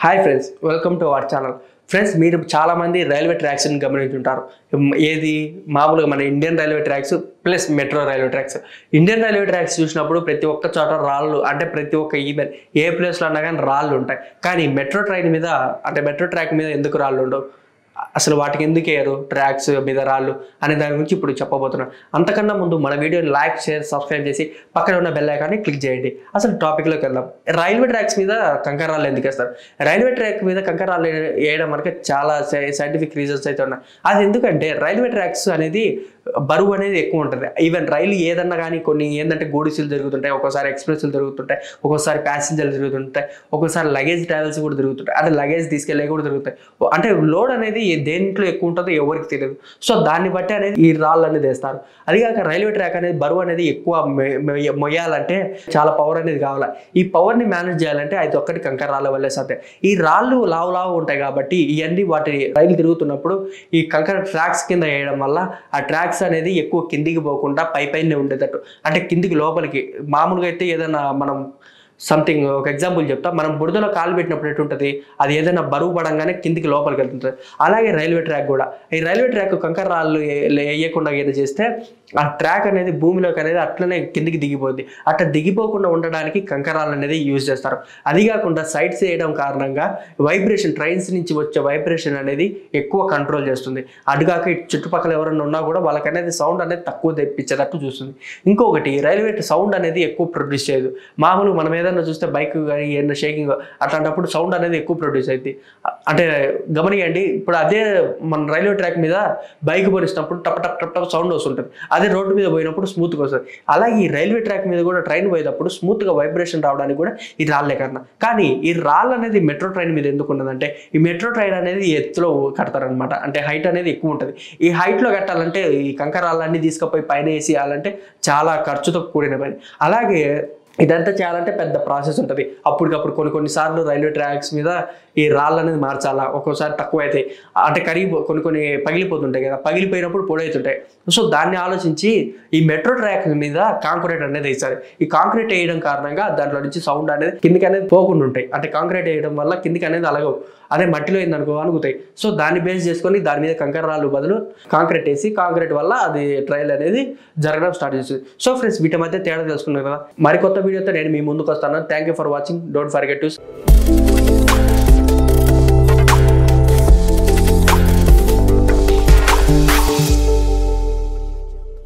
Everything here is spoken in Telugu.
Hi friends, welcome to our channel. Friends, మీరు చాలామంది రైల్వే ట్రాక్స్ని గమనించుంటారు. ఏది మామూలుగా మన Indian railway tracks plus metro railway tracks. Indian railway tracks చూసినప్పుడు ప్రతి ఒక్క చోట రాళ్ళు, అంటే ప్రతి ఒక్క ఈవెన్ ఏ ప్లేస్లో అన్నా కానీ రాళ్ళు ఉంటాయి. కానీ మెట్రో ట్రైన్ మీద, అంటే మెట్రో ట్రాక్ మీద ఎందుకు రాళ్ళు ఉండవు? అసలు వాటికి ఎందుకు వేయరు ట్రాక్స్ మీద రాళ్ళు అనే దాని గురించి ఇప్పుడు చెప్పబోతున్నాను. అంతకన్నా ముందు మన వీడియోని లైక్, షేర్, సబ్స్క్రైబ్ చేసి పక్కన ఉన్న బెల్ ఐకాన్ని క్లిక్ చేయండి. అసలు టాపిక్లోకి వెళ్దాం. రైల్వే ట్రాక్స్ మీద కంకర రాళ్ళు ఎందుకు వేస్తారు? రైల్వే ట్రాక్ మీద కంకర రాళ్ళు వేయడం మనకి చాలా సైంటిఫిక్ రీజన్స్ అయితే ఉన్నాయి. అది ఎందుకంటే రైల్వే ట్రాక్స్ అనేది బరువు అనేది ఎక్కువ ఉంటుంది. ఈవెన్ రైలు ఏదన్నా కానీ కొన్ని ఏంటంటే గూడిసీలు జరుగుతుంటాయి, ఒక్కోసారి ఎక్స్ప్రెస్లు జరుగుతుంటాయి, ఒక్కోసారి ప్యాసింజర్లు జరుగుతుంటాయి, ఒక్కోసారి లగేజ్ ట్రావెల్స్ కూడా జరుగుతుంటాయి, అంటే లగేజ్ తీసుకెళ్ళే కూడా జరుగుతాయి. అంటే లోడ్ అనేది దేంట్లో ఎక్కువ ఉంటుందో ఎవరికి తెలియదు. సో దాన్ని బట్టి అనేది ఈ రాళ్ళు అనేది వేస్తారు. అదిగాక రైల్వే ట్రాక్ అనేది బరువు అనేది ఎక్కువ మొయ్యాలంటే చాలా పవర్ అనేది కావాలి. ఈ పవర్ని మేనేజ్ చేయాలంటే అది ఒక్కటి కంకర రాళ్ళ వల్లే సాధ్యం. ఈ రాళ్ళు లావు ఉంటాయి కాబట్టి ఇవన్నీ వాటి రైలు తిరుగుతున్నప్పుడు ఈ కంకర ట్రాక్స్ కింద వేయడం వల్ల ఆ ట్రాక్స్ అనేది ఎక్కువ కిందికి పోకుండా పైనే ఉండేటట్టు, అంటే కిందికి లోపలికి. మామూలుగా అయితే ఏదైనా మనం సంథింగ్ ఒక ఎగ్జాంపుల్ చెప్తా, మనం బురదలో కాలు పెట్టినప్పుడు ఎటుంటుంది, అది ఏదైనా బరువు పడంగానే కిందికి లోపలికి వెళ్తుంటుంది. అలాగే రైల్వే ట్రాక్ కూడా, ఈ రైల్వే ట్రాక్ కంకర రాళ్ళు వేయకుండా ఏదో చేస్తే ఆ ట్రాక్ అనేది భూమిలోకి అనేది అట్లనే కిందికి దిగిపోద్ది. అట్లా దిగిపోకుండా ఉండడానికి కంకరాలు అనేది యూజ్ చేస్తారు. అది కాకుండా సైడ్స్ వేయడం కారణంగా వైబ్రేషన్, ట్రైన్స్ నుంచి వచ్చే వైబ్రేషన్ అనేది ఎక్కువ కంట్రోల్ చేస్తుంది. అటుగాక చుట్టుపక్కల ఎవరైనా ఉన్నా కూడా వాళ్ళకి అనేది సౌండ్ అనేది తక్కువ తెప్పించేటట్టు చూస్తుంది. ఇంకొకటి, రైల్వే సౌండ్ అనేది ఎక్కువ ప్రొడ్యూస్ చేయదు. మామూలు మనం ఏదైనా చూస్తే బైక్ కానీ ఏదైనా షేకింగ్ అట్లాంటప్పుడు సౌండ్ అనేది ఎక్కువ ప్రొడ్యూస్ అవుతుంది. అంటే గమనియండి, ఇప్పుడు అదే మన రైల్వే ట్రాక్ మీద బైక్ పోనిస్తున్నప్పుడు టప్ టప్ టప్ టప్ సౌండ్ వస్తుంటుంది. అదే రోడ్డు మీద పోయినప్పుడు స్మూత్గా వస్తుంది. అలాగే ఈ రైల్వే ట్రాక్ మీద కూడా ట్రైన్ పోయేటప్పుడు స్మూత్గా వైబ్రేషన్ రావడానికి కూడా ఈ రాళ్ళే కారణం. కానీ ఈ రాళ్ళు అనేది మెట్రో ట్రైన్ మీద ఎందుకు ఉన్నదంటే, ఈ మెట్రో ట్రైన్ అనేది ఎత్తులో కడతారనమాట. అంటే హైట్ అనేది ఎక్కువ ఉంటుంది. ఈ హైట్లో కట్టాలంటే ఈ కంకరాలన్నీ తీసుకుపోయి పైన వేసేయాలంటే చాలా ఖర్చుతో కూడిన పని. అలాగే ఇదంతా చేయాలంటే పెద్ద ప్రాసెస్ ఉంటుంది. అప్పటికప్పుడు కొన్నిసార్లు రైల్వే ట్రాక్స్ మీద ఈ రాళ్ళు అనేది మార్చాలా, ఒక్కోసారి తక్కువ అవుతాయి, అంటే కొన్ని పగిలిపోతుంటాయి కదా, పగిలిపోయినప్పుడు పొడవుతుంటాయి. సో దాన్ని ఆలోచించి ఈ మెట్రో ట్రాక్ మీద కాంక్రీట్ అనేది వేస్తారు. ఈ కాంక్రీట్ వేయడం కారణంగా దాంట్లో నుంచి సౌండ్ అనేది కిందికి అనేది పోకుండా ఉంటాయి. అంటే కాంక్రీట్ వేయడం వల్ల కిందికి అనేది అలగవు, అదే మట్టిలో ఏందనుకో అనుకుతాయి. సో దాన్ని బేస్ చేసుకొని దాని మీద కంకర రాళ్ళు బదులు కాంక్రీట్ వేసి, కాంక్రీట్ వల్ల అది ట్రైల్ అనేది జరగడం స్టార్ట్ చేస్తుంది. సో ఫ్రెండ్స్, వీటి మధ్య తేడా తెలుసుకున్నారు కదా. మరికొత్త వీడియోతో నేను మీ ముందుకు వస్తాను. Thank you for watching. Don't forget to